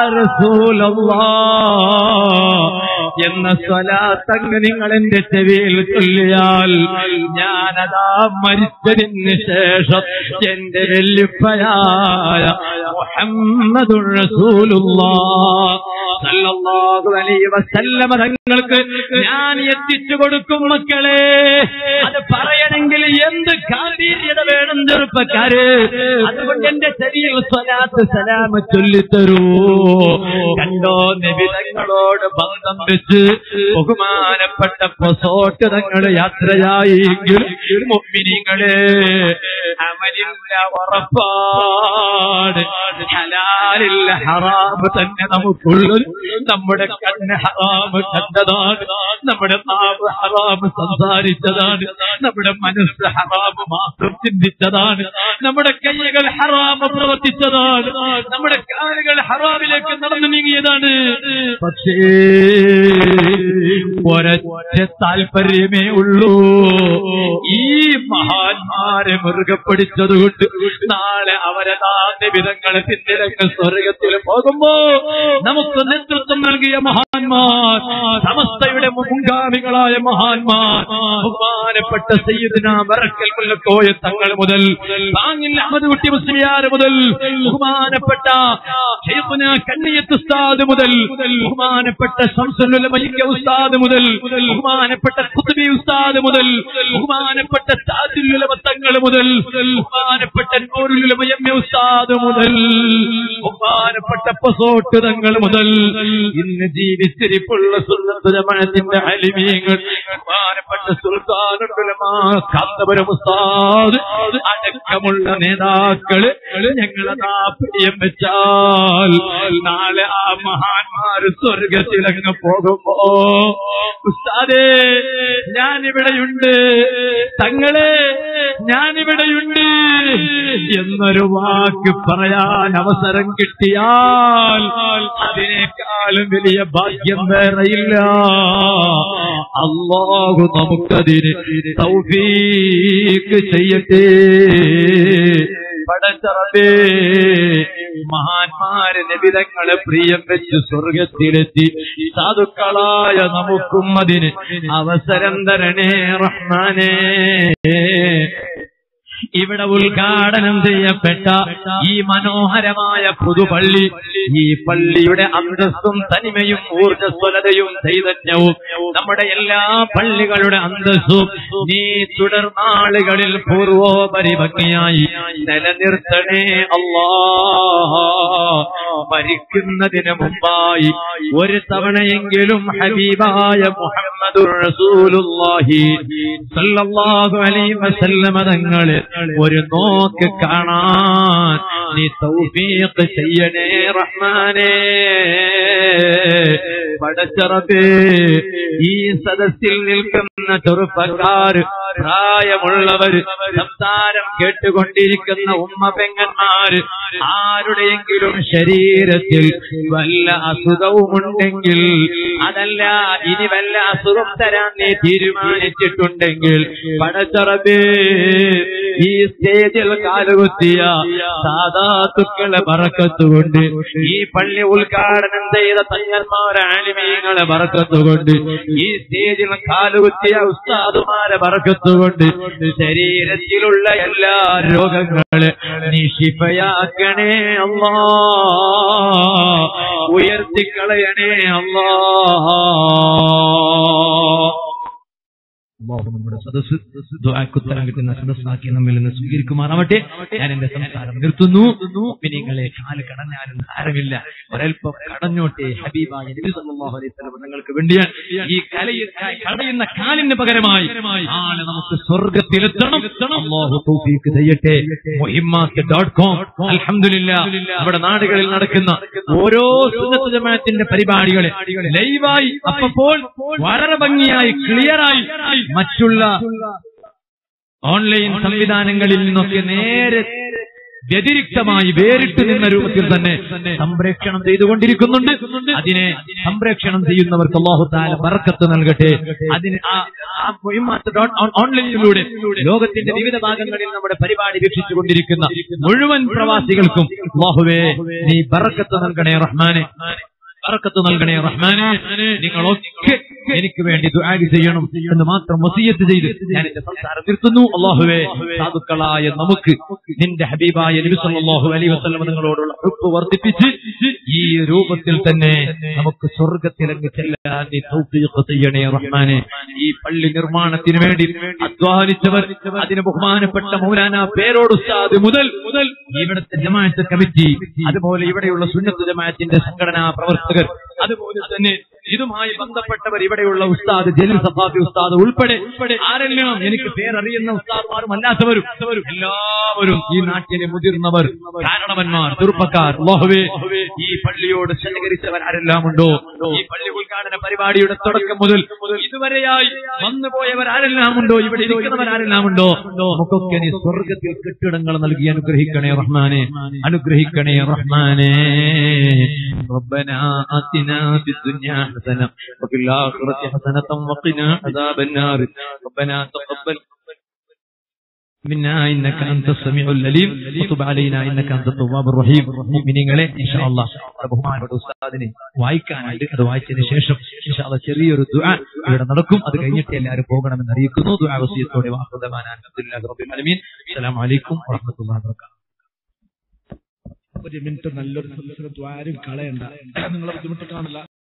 റസൂലല്ലാഹ് എന്ന സ്വലാത്തങ്ങ് നിങ്ങൾ എന്റെ ചെവിയിൽ ചൊല്ലിയാൽ ഞാനതാ മരിച്ചതിന് ശേഷം എന്റെ വെല്ലുപ്പയായ മുഹമ്മദുർ റസൂലുള്ളാഹ് സല്ലല്ലാഹു അലൈഹി വസല്ലമ തങ്ങൾക്ക് ഞാൻ എത്തിച്ചു കൊടുക്കും. മക്കളെ, അത് പറയണമെങ്കിൽ എന്ത് ഗാംഭീര്യത വേണം ചെറുപ്പക്കാര്. അതുകൊണ്ട് എന്റെ ചെവിയിൽ സ്വലാത്ത് സലാം ചൊല്ലിത്തരൂ. കണ്ടോ, നബി തങ്ങളോട് ബന്ധം വെച്ച് ബഹുമാനപ്പെട്ട പൊസോട്ട് തങ്ങൾ യാത്രയായെങ്കിൽ മുഅ്മിനീങ്ങളെ, അമലില്ല ഉറപ്പാട്, ഹലാലില്ല ഹറാമ് തന്നെ നമുക്കുള്ളത്. നമ്മുടെ കണ്ണ് ഹറാമ് കണ്ടതാണ്, നമ്മുടെ നാവ് ഹറാമ് സംസാരിച്ചതാണ്, നമ്മുടെ മനസ്സ് ഹറാമ് മാത്രം ചിന്തിച്ചതാണ്, നമ്മുടെ കൈകൾ ഹറാമ് പ്രവർത്തിച്ചതാണ്, നമ്മുടെ കാലുകൾ ഹറാമിലേക്ക് നടന്നു നീങ്ങിയതാണ്. പക്ഷേ ഒരൊറ്റ താല്പര്യമേ ഉള്ളൂ, ഈ മഹാന്മാരെ മുറുകെ പിടിച്ചതുകൊണ്ട് നാളെ അവരതാ വിധങ്ങളെ പിന്നിലങ്ങ് സ്വർഗത്തിൽ പോകുമ്പോ നമുക്ക് നേതൃത്വം നൽകിയ മഹാന്മാർ, സമസ്തയുടെ മുൻഗാമികളായ മഹാന്മാർ, ബഹുമാനപ്പെട്ട സയ്യിദുനാ ബറക്കൽ മുല്ലക്കോയ തങ്ങൾ മുതൽ താങ്ങിൽ അഹമ്മദ് കുട്ടി മുസ്ലിയാർ മുതൽ ബഹുമാനപ്പെട്ട ശൈഖുനാ കണ്ണിയത്ത് ഉസ്താദ് മുതൽ ബഹുമാനപ്പെട്ട ശംസുൽ ഉലമ ഉസ്താദ് മുതൽ ബഹുമാനപ്പെട്ട ഖുത്ബി ഉസ്താദ് മുതൽ ബഹുമാനപ്പെട്ട താജുൽ ഉലമ തങ്ങൾ മുതൽ ബഹുമാനപ്പെട്ട നൂറുൽ ഉലമ ഉസ്താദ് മുതൽ ബഹുമാനപ്പെട്ട പൊസോട്ട് തങ്ങൾ മുതൽ ഇന്ന് ജീവിച്ചിരിപ്പുള്ള സുന്നത്ത് ജമാഅത്തിന്റെ അലിമീങ്ങൾ, ബഹുമാനപ്പെട്ട സുൽത്താനുൽ ഉലമാ കാന്തപുരം ഉസ്താദ് അടക്കമുള്ള നേതാക്കള് ഞങ്ങളതാ പ്രിയം വെച്ചാൽ നാളെ ആ മഹാൻ മഹാന്മാര് സ്വർഗത്തിലങ്ങ് പോകുമ്പോ ഉസ്താദേ ഞാനിവിടെയുണ്ട്, തങ്ങളെ ഞാനിവിടെയുണ്ട് എന്നൊരു വാക്ക് പറയാൻ അവസരം കിട്ടിയാൽ അതിനേക്കാളും വലിയ ഭാഗ്യം വേറെയില്ല. അല്ലാഹു നമുക്കതിന് തൗഫീഖ് ചെയ്യട്ടെ. പടച്ചറബേ, മഹാന്മാര് നബിതങ്ങളെ പ്രിയം വെച്ച് സ്വർഗത്തിലെത്തി സാധുക്കളായ നമുക്കും അതിന് അവസരം തരണേ റഹ്മാനേ. ഇവിടെ ഉദ്ഘാടനം ചെയ്യപ്പെട്ട ഈ മനോഹരമായ പുതുപള്ളി, ഈ പള്ളിയുടെ അന്തസ്സും തനിമയും ഊർജ്ജസ്വലതയും ചൈതന്യവും നമ്മുടെ എല്ലാ പള്ളികളുടെ അന്തസ്സും നീ തുടർനാളുകളിൽ പൂർവോപരി ഭംഗിയായി നിലനിർത്തണേ അല്ലാഹ്. മരിക്കുന്നതിന് മുമ്പായി ഒരു തവണയെങ്കിലും ഹബീബായ മുഹമ്മദുർ റസൂലുള്ളാഹി സ്വല്ലല്ലാഹു അലൈഹി വസല്ലമ തങ്ങളെ ഒരു നോക്ക് കാണാൻ നീ തൗഫീഖ് ചെയ്യണേ റഹ്മാനേ. പടച്ചറബേ, ഈ സദസ്സിൽ നിൽക്കുന്ന ചെറുപ്പക്കാർ, പ്രായമുള്ളവർ, സംസാരം കേട്ടുകൊണ്ടിരിക്കുന്ന ഉമ്മ പെങ്ങന്മാര്, ആരുടെയെങ്കിലും ശരീരത്തിൽ വല്ല അസുഖവുമുണ്ടെങ്കിൽ, അതല്ല ഇനി വല്ല അസുഖം തരാൻ നീ തീരുമാനിച്ചിട്ടുണ്ടെങ്കിൽ പടച്ചറബേ, ഈ സ്റ്റേജിൽ കാലുകുത്തിയ സാദാത്തുക്കളെ ബറക്കത്തുകൊണ്ട്, ഈ പള്ളി ഉദ്ഘാടനം ചെയ്ത തങ്ങന്മാരെ ആലിമീങ്ങളെ ബറക്കത്തുകൊണ്ട്, ഈ സ്റ്റേജിൽ കാലുകുത്തിയ ഉസ്താദുമാരെ ബറക്കത്തുകൊണ്ട് ശരീരത്തിലുള്ള എല്ലാ രോഗങ്ങളെ നീ ശിഫയാക്കണേ അല്ലാഹ്. ഉയർത്തിക്കളയണേ അല്ലാഹ്. അല്ലാഹു നമ്മുടെ സദസ്സ് ദുആക്കുത്തരം കിട്ടുന്ന സദസ്സാക്കി നമ്മിൽ നിന്ന് സ്വീകരിക്കുമാറാവട്ടെ. ഞാൻ എന്റെ സംസാരം നിർത്തുന്നു. മുഅ്മിനീങ്ങളെ, കാല് കടഞ്ഞാലും സാരമില്ല, ഒരൽപ്പം കടഞ്ഞോട്ടെ. ഹബീബായ നബി സല്ലല്ലാഹു അലൈഹി വസല്ലം നിങ്ങൾക്ക് വേണ്ടിയാണ് ഈ കലയിൽ കടയുന്ന കാലിന് പകരമായി നാളെ നമുക്ക് സ്വർഗ്ഗത്തിലെത്തണം. അല്ലാഹു തൗഫീഖ് ചെയ്യട്ടെ. മുഹിമ്മാത്ത് ഡോട്ട് കോം അൽഹംദുലില്ലാഹ് നമ്മുടെ നാടുകളിൽ നടക്കുന്ന ഓരോ സുന്നത്ത് ജമാഅത്തിന്റെ പരിപാടികളെ ലൈവായി അപ്പോൾ വളരെ ഭംഗിയായി ക്ലിയറായി മറ്റുള്ള ഓൺലൈൻ സംവിധാനങ്ങളിൽ നിന്നൊക്കെ നേരെ വ്യതിരിക്തമായി വേറിട്ട് നിന്ന രൂപത്തിൽ തന്നെ സംപ്രേക്ഷണം ചെയ്തുകൊണ്ടിരിക്കുന്നുണ്ട്. അതിനെ സംപ്രേക്ഷണം ചെയ്യുന്നവർക്ക് അല്ലാഹു തആല ബർക്കത്ത് നൽകട്ടെ. അതിന് ഓൺലൈനിലൂടെ ലോകത്തിന്റെ വിവിധ ഭാഗങ്ങളിൽ നമ്മുടെ പരിപാടി വീക്ഷിച്ചുകൊണ്ടിരിക്കുന്ന മുഴുവൻ പ്രവാസികൾക്കും അല്ലാഹുവേ നീ ബർക്കത്ത് നൽകണേ റഹ്മാനെ, ബർക്കത്ത് നൽകണേ റഹ്മാനെ. നിങ്ങളൊക്കെ എനിക്ക് വേണ്ടി ദുആ ചെയ്യണം എന്ന് മാത്രം വസിയത്ത് ചെയ്ത് ഞാൻ എന്റെ സംസാരം നിർത്തുന്നു. അല്ലാഹുവേ, സാധുക്കളായ നമുക്ക് നിന്റെ ഹബീബായ നബി സല്ലല്ലാഹു അലൈഹി വസല്ലം നിങ്ങളോടുള്ള ഹുബ്ബ് വർദ്ധിപ്പിച്ച് ഈ രൂപത്തിൽ തന്നെ നമുക്ക് സ്വർഗ്ഗത്തിലേക്ക് ചെല്ലാൻ നീ തൗഫീഖ് ചെയ്യണേ റഹ്മാനെ. ഈ പള്ളി നിർമ്മാണത്തിന് വേണ്ടി അധ്വാനിച്ചവർ, അതിന് ബഹുമാനപ്പെട്ട മൗലാന പേരോട് ഉസ്താദ് മുതൽ മുതൽ ഇവിടുത്തെ ജമാഅത്ത് കമ്മിറ്റി, അതുപോലെ ഇവിടെയുള്ള സുന്നത്ത് ജമാഅത്തിന്റെ സംഘടനാ പ്രവർത്തകർ, അതുപോലെ തന്നെ ഇതുമായി ബന്ധപ്പെട്ടവർ, ഇവിടെയുള്ള ഉസ്താദ് ജലീൽ സഫാഫി ഉസ്താദ് ഉൾപ്പെടെ ആരെല്ലാം എനിക്ക് പേരറിയുന്ന ഉസ്താദ്മാരും അല്ലാത്തവരും എല്ലാവരും, ഈ നാട്ടിലെ മുതിർന്നവർ, കാരണവന്മാർ, ചെറുപ്പക്കാർ, അല്ലാഹുവേ ഈ പള്ളിയോട് സഹകരിച്ചവർ ആരെല്ലാം ഉണ്ടോ, ഈ പള്ളി ഉദ്ഘാടന പരിപാടിയുടെ തുടക്കം മുതൽ ഇതുവരെയായി വന്നുപോയവർ ആരെല്ലാം ഉണ്ടോ, ഇവിടെ ഇരിക്കുന്നവർ ആരെല്ലാം ഉണ്ടോ, നമുക്കൊക്കെ നീ സ്വർഗ്ഗത്തിൽ കെട്ടിടങ്ങൾ നൽകി അനുഗ്രഹിക്കണേ റഹ്മാനെ, അനുഗ്രഹിക്കണേ റഹ്മാനെ. ربنا آتنا في الدنيا حسنة وفي الآخرة حسنة وقنا عذاب النار ربنا تقبل منا إنك أنت السميع العليم وتب علينا إنك أنت التواب الرحيم. മുഅ്മിനീങ്ങളെ, ഇൻഷാ അല്ലാഹ് ബഹുമാനപ്പെട്ട ഉസ്താദിനെ വായിക്കാനായിട്ട് അത് വായിച്ചതിന് ശേഷം ഇൻഷാ അല്ലാഹ് ചെറിയൊരു ദുആ ഇവിടെ നടക്കും. അത് കഴിഞ്ഞിട്ട് എല്ലാവരും പോകണമെന്ന് അറിയിക്കുന്നു. ദുആ വസിയത്തോടെ വാഹുദമാന അൽഹംദുലില്ലാഹി റബ്ബിൽ ആലമീൻ. അസ്സലാമു അലൈക്കും വറഹ്മത്തുള്ളാഹി വബറകാതുഹു. ഒരു മിനിറ്റ് നല്ലൊരു സദസ്സിന് ദ്വാരം കളയണ്ട, നിങ്ങളെ ബുദ്ധിമുട്ട് കാണില്ല.